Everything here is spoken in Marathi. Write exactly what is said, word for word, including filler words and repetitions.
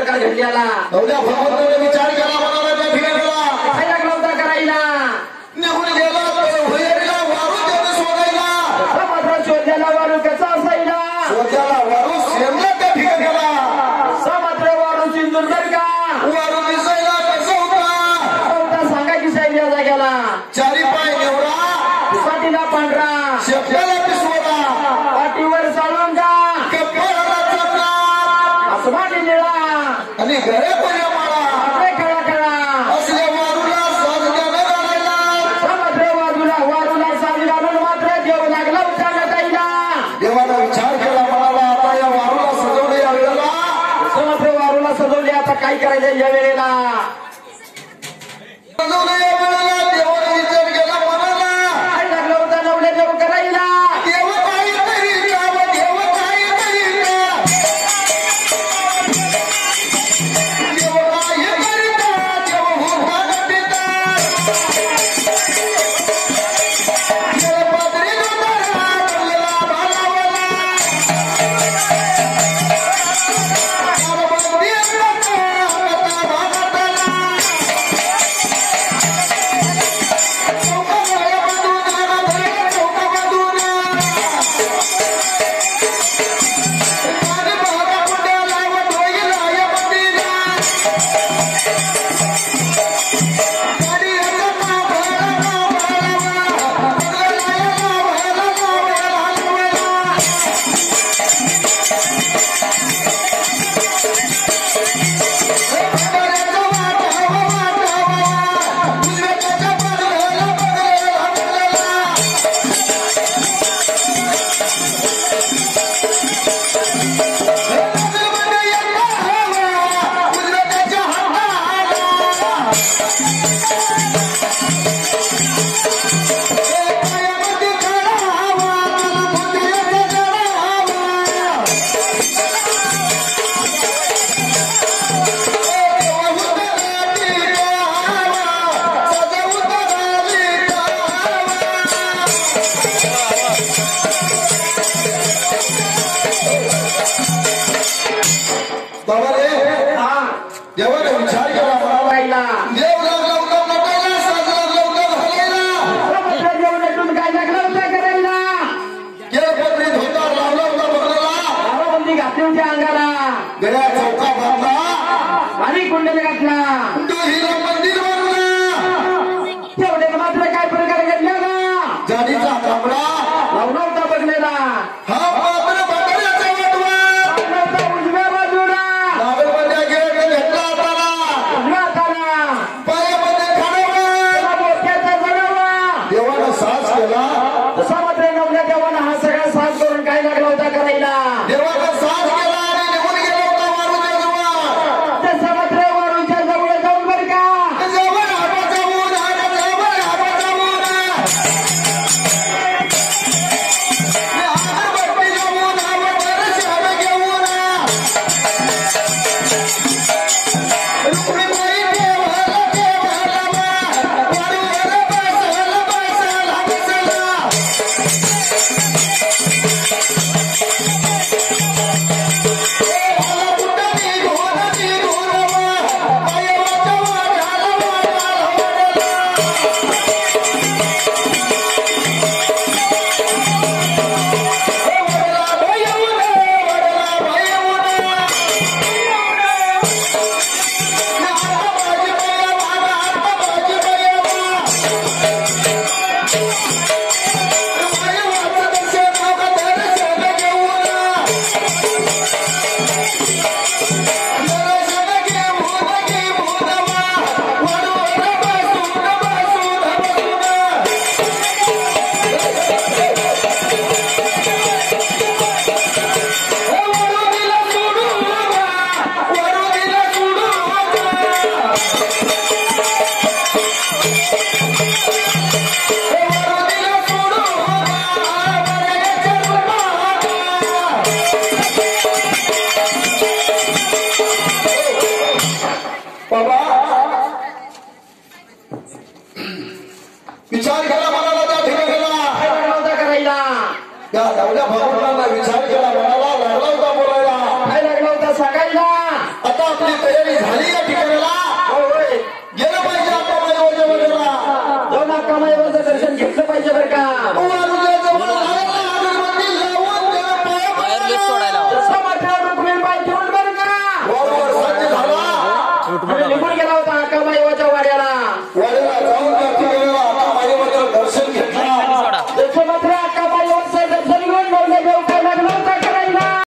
प्रकार घडलेला नवल्या भगवंताने विचार केला मनाला त्या ठिकाणीला काय लागला होता करायला निघून गेला भैरीला वारू त्याने शोधायला मात्र शोधल्याला वारू कसा असायला शोधायला वारू शेमला त्या ठिकाणीला मात्र वारू सिंधुदुर्ग का वारू दिसायला कसं होता सांगा की साहेब या जाग्याला चारी पाय नेवरा पाठीला पांढरा शेपट्याला पिसवला पाठीवर साळून का कपाळाला चापला आसमानी निळा आणि घरे पण माळा खळा खळा असल्या वारूला साज द्यायला घालायला मात्र वारूला वारूला साज घालून मात्र देव लागला उठायला जाईला देवाला विचार केला म्हणाला आता या वारूला सजवले या वेळेला मात्र वारूला सजवले आता काय करायचं या वेळेला सजवले या वेळेला देवाने विचार केला म्हणाला काय लागलं होतं नवले देव करायला देव काहीतरी द्याव देव काहीतरी द्या देव काहीतरी द्या देव भूभाग पिता देव पादरी नोंदला बनलेला भालावला बाबा येता आता भागातला चौका माया बांधून आला भैया चौका बांधून माझे भागा कुंड्या लावत होईल या बंदीला गाडी हलवला भाला भालावा बदलायला भाला भाला हलवायला बदलायचा वाटावा वाटावा उजव्या त्याच्या बदलायला बदलायला बदलायला बदलमध्ये येता हवा उजव्या त्याच्या हाताला पायामध्ये काढावा बुद्धिमध्ये जडावा बाबा रे हा देवाने विचार केला म्हणाला करायला देव लागला उलट नटायला साज लागला उलट घालायला मात्र देव नटून काय लागलं होतं करायला केळपत्री धोतर लावला होता बघायला दारूबंदी घातली होती अंगाला गळ्या चौका बांधला आणि कुंडली घातला डोहीला मंदिर बांधला तेवढे मात्र काय प्रकार घडला का जाडीचा कांबळा लावला होता बघलेला हा पात्र बाकड्याचा वाटवा नव्हता उजव्या बाजूला नागरबंड्या गेला घेतला हाताला उजव्या हाताला पायामध्ये खाणावा त्याला मोठ्याचा जणावा देवानं साज केला तसा मात्र नवल्या देवानं हा सगळा साथ करून काय लागला होता करायला देवानं साज केला आणि निघून गेला होता वारूच्या जवळ तसा मात्र वारूच्या जवळ जाऊन बर का जवळ आबा जाऊन आबा जवळ आबा जाऊन मी अगरबत्ती लावून आबा शाळा घेऊन रुक्मिणी देवाला देवाला वारूवर बसला बसला बसला विचार केला मनाला त्या ठिकाणी करायला त्या धावल्या भगवंतांना विचार केला मनाला लागला होता बोलायला काय लागला होता सांगायला आता आपली तयारी झाली या ठिकाणाला